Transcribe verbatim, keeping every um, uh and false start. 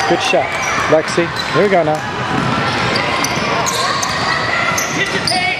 Good shot. Lexi, here we go now. Hit the tape.